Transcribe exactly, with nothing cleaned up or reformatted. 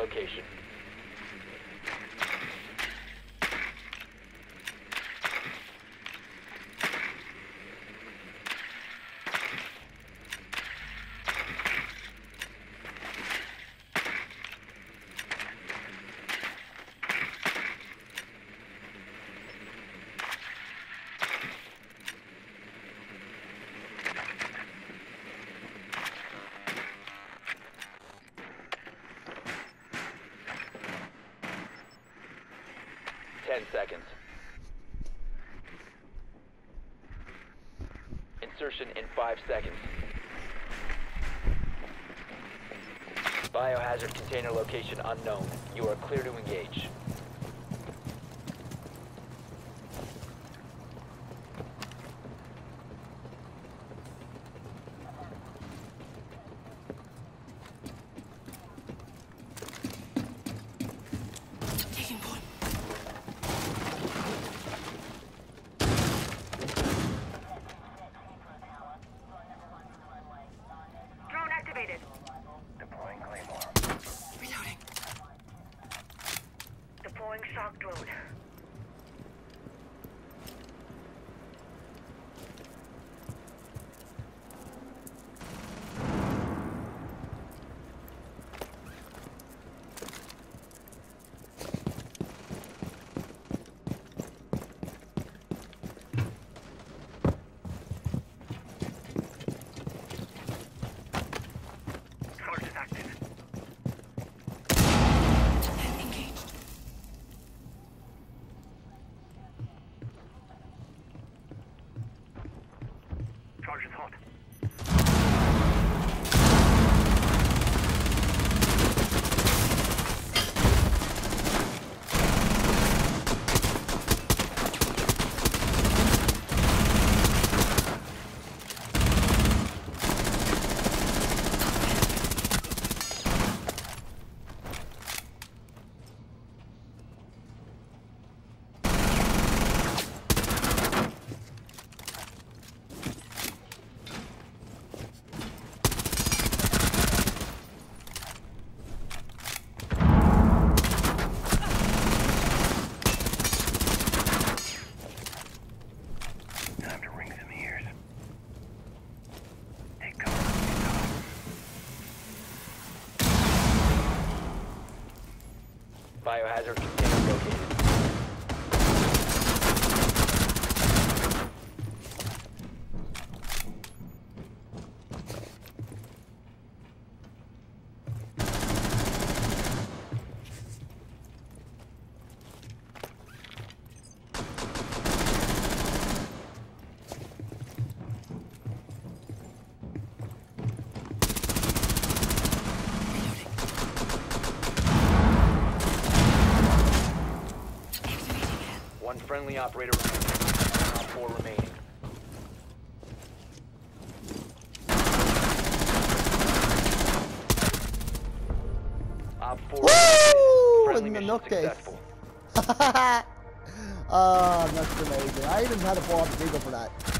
location. Ten seconds. Insertion in five seconds. Biohazard container location unknown. You are clear to engage. Deploying Claymore. Reloading. Deploying shock drone. Charge is hot. Time to ring some ears. Take cover. Biohazard container located. One friendly operator remaining. One op four remaining. Op four. Woo! Friendly In the mission milk case. successful. Oh, that's amazing. I even had to pull off the Deagle for that.